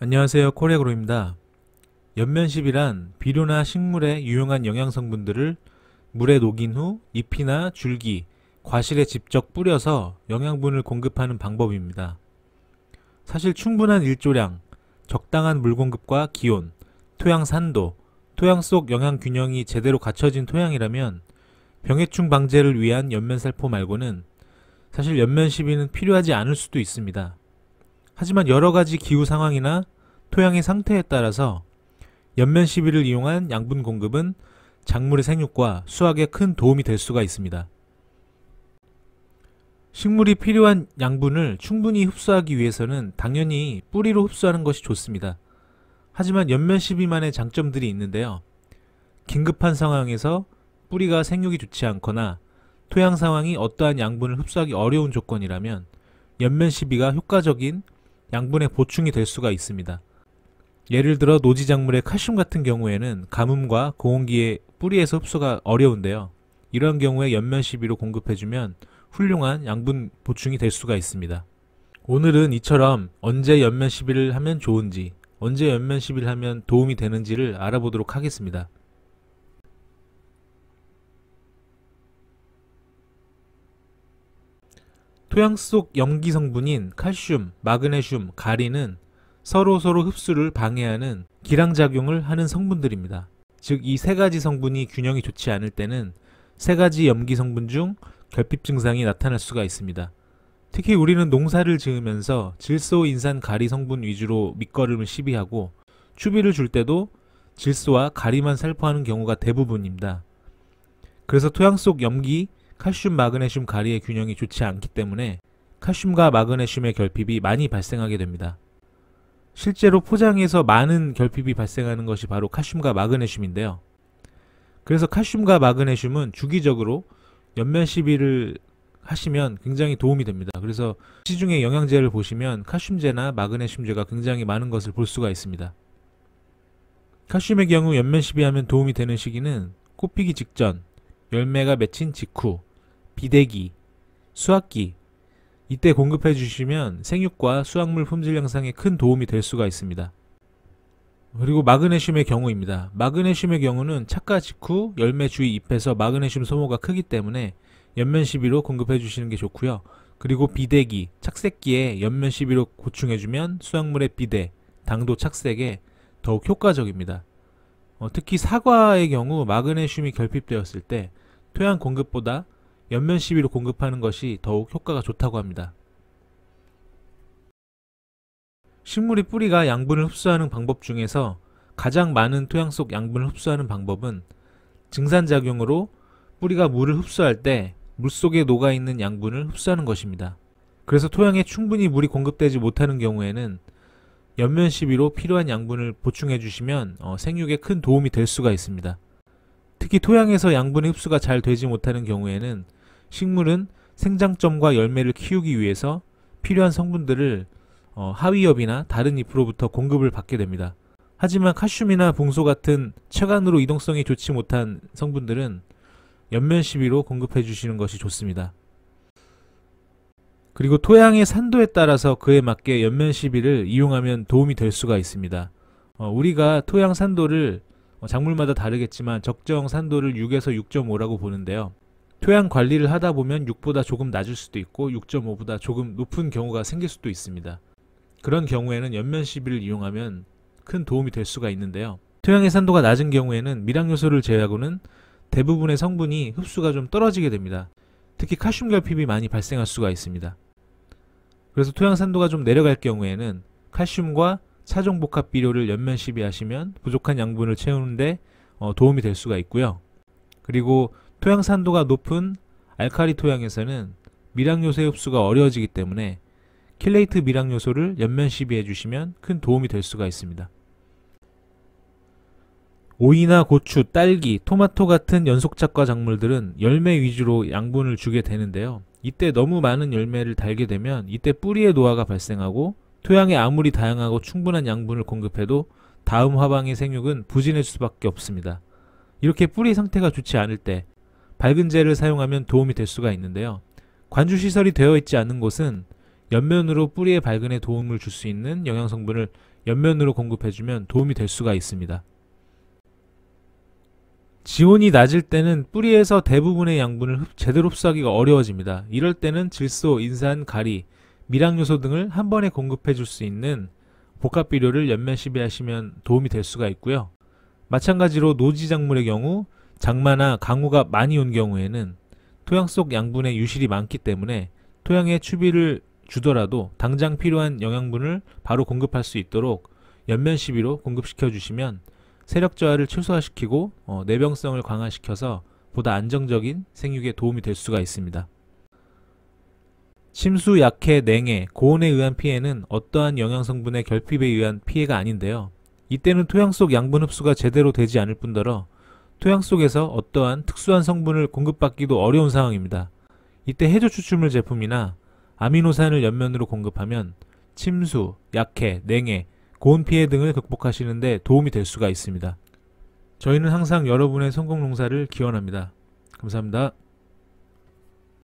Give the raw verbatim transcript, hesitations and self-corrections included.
안녕하세요, 코레그로입니다. 연면십이란 비료나 식물에 유용한 영양성분들을 물에 녹인 후 잎이나 줄기, 과실에 직접 뿌려서 영양분을 공급하는 방법입니다. 사실 충분한 일조량, 적당한 물 공급과 기온, 토양 산도, 토양 속 영양 균형이 제대로 갖춰진 토양이라면 병해충 방제를 위한 연면살포 말고는 사실 연면십이는 필요하지 않을 수도 있습니다. 하지만 여러가지 기후 상황이나 토양의 상태에 따라서 연면십이를 이용한 양분 공급은 작물의 생육과 수확에 큰 도움이 될 수가 있습니다. 식물이 필요한 양분을 충분히 흡수하기 위해서는 당연히 뿌리로 흡수하는 것이 좋습니다. 하지만 연면십이만의 장점들이 있는데요. 긴급한 상황에서 뿌리가 생육이 좋지 않거나 토양 상황이 어떠한 양분을 흡수하기 어려운 조건이라면 연면십이가 효과적인 양분의 보충이 될 수가 있습니다. 예를 들어 노지작물의 칼슘 같은 경우에는 가뭄과 고온기에 뿌리에서 흡수가 어려운데요. 이런 경우에 연면십이로 공급해주면 훌륭한 양분 보충이 될 수가 있습니다. 오늘은 이처럼 언제 연면십이를 하면 좋은지, 언제 연면십이를 하면 도움이 되는지를 알아보도록 하겠습니다. 토양 속 염기 성분인 칼슘, 마그네슘, 가리는 서로서로 흡수를 방해하는 기량작용을 하는 성분들입니다. 즉 이 세 가지 성분이 균형이 좋지 않을 때는 세 가지 염기 성분 중 결핍 증상이 나타날 수가 있습니다. 특히 우리는 농사를 지으면서 질소, 인산, 가리 성분 위주로 밑거름을 시비하고 추비를 줄 때도 질소와 가리만 살포하는 경우가 대부분입니다. 그래서 토양 속 염기, 칼슘, 마그네슘, 가리의 균형이 좋지 않기 때문에 칼슘과 마그네슘의 결핍이 많이 발생하게 됩니다. 실제로 포장에서 많은 결핍이 발생하는 것이 바로 칼슘과 마그네슘인데요. 그래서 칼슘과 마그네슘은 주기적으로 연면십이를 하시면 굉장히 도움이 됩니다. 그래서 시중에 영양제를 보시면 칼슘제나 마그네슘제가 굉장히 많은 것을 볼 수가 있습니다. 칼슘의 경우 연면십이 하면 도움이 되는 시기는 꽃피기 직전, 열매가 맺힌 직후, 비대기, 수확기, 이때 공급해 주시면 생육과 수확물 품질 향상에 큰 도움이 될 수가 있습니다. 그리고 마그네슘의 경우입니다. 마그네슘의 경우는 착과 직후 열매 주위 잎에서 마그네슘 소모가 크기 때문에 연면십이로 공급해 주시는 게 좋고요. 그리고 비대기, 착색기에 연면십이로 보충해 주면 수확물의 비대, 당도 착색에 더욱 효과적입니다. 어, 특히 사과의 경우 마그네슘이 결핍되었을 때 토양 공급보다 연면십이로 공급하는 것이 더욱 효과가 좋다고 합니다. 식물의 뿌리가 양분을 흡수하는 방법 중에서 가장 많은 토양 속 양분을 흡수하는 방법은 증산작용으로 뿌리가 물을 흡수할 때 물속에 녹아있는 양분을 흡수하는 것입니다. 그래서 토양에 충분히 물이 공급되지 못하는 경우에는 연면십이로 필요한 양분을 보충해 주시면 어, 생육에 큰 도움이 될 수가 있습니다. 특히 토양에서 양분의 흡수가 잘 되지 못하는 경우에는 식물은 생장점과 열매를 키우기 위해서 필요한 성분들을 어, 하위엽이나 다른 잎으로부터 공급을 받게 됩니다. 하지만 칼슘이나 붕소 같은 체관으로 이동성이 좋지 못한 성분들은 연면십이로 공급해 주시는 것이 좋습니다. 그리고 토양의 산도에 따라서 그에 맞게 연면십이를 이용하면 도움이 될 수가 있습니다. 어, 우리가 토양 산도를 어, 작물마다 다르겠지만 적정 산도를 육에서 육 점 오라고 보는데요. 토양 관리를 하다 보면 육보다 조금 낮을 수도 있고 육 점 오보다 조금 높은 경우가 생길 수도 있습니다. 그런 경우에는 연면십이를 이용하면 큰 도움이 될 수가 있는데요. 토양의 산도가 낮은 경우에는 미량요소를 제외하고는 대부분의 성분이 흡수가 좀 떨어지게 됩니다. 특히 칼슘 결핍이 많이 발생할 수가 있습니다. 그래서 토양 산도가 좀 내려갈 경우에는 칼슘과 차종복합 비료를 연면십이 하시면 부족한 양분을 채우는데 어, 도움이 될 수가 있고요. 그리고 토양 산도가 높은 알칼리 토양에서는 미량요소의 흡수가 어려워지기 때문에 킬레이트 미량요소를 연면십이 해주시면 큰 도움이 될 수가 있습니다. 오이나 고추, 딸기, 토마토 같은 연속작과 작물들은 열매 위주로 양분을 주게 되는데요. 이때 너무 많은 열매를 달게 되면 이때 뿌리의 노화가 발생하고 토양에 아무리 다양하고 충분한 양분을 공급해도 다음 화방의 생육은 부진할 수밖에 없습니다. 이렇게 뿌리 상태가 좋지 않을 때 밝은제를 사용하면 도움이 될 수가 있는데요. 관주시설이 되어 있지 않은 곳은 옆면으로 뿌리의 발근에 도움을 줄 수 있는 영양성분을 옆면으로 공급해주면 도움이 될 수가 있습니다. 지온이 낮을 때는 뿌리에서 대부분의 양분을 흡, 제대로 흡수하기가 어려워집니다. 이럴 때는 질소, 인산, 가리, 미량요소 등을 한 번에 공급해 줄 수 있는 복합비료를 옆면 시비하시면 도움이 될 수가 있고요. 마찬가지로 노지작물의 경우 장마나 강우가 많이 온 경우에는 토양 속 양분에 유실이 많기 때문에 토양에 추비를 주더라도 당장 필요한 영양분을 바로 공급할 수 있도록 옆면 시비로 공급시켜 주시면 세력 저하를 최소화시키고 어, 내병성을 강화시켜서 보다 안정적인 생육에 도움이 될 수가 있습니다. 침수, 약해, 냉해, 고온에 의한 피해는 어떠한 영양성분의 결핍에 의한 피해가 아닌데요. 이때는 토양 속 양분 흡수가 제대로 되지 않을 뿐더러 토양 속에서 어떠한 특수한 성분을 공급받기도 어려운 상황입니다. 이때 해조 추출물 제품이나 아미노산을 옆면으로 공급하면 침수, 약해, 냉해, 고온 피해 등을 극복하시는 데 도움이 될 수가 있습니다. 저희는 항상 여러분의 성공 농사를 기원합니다. 감사합니다.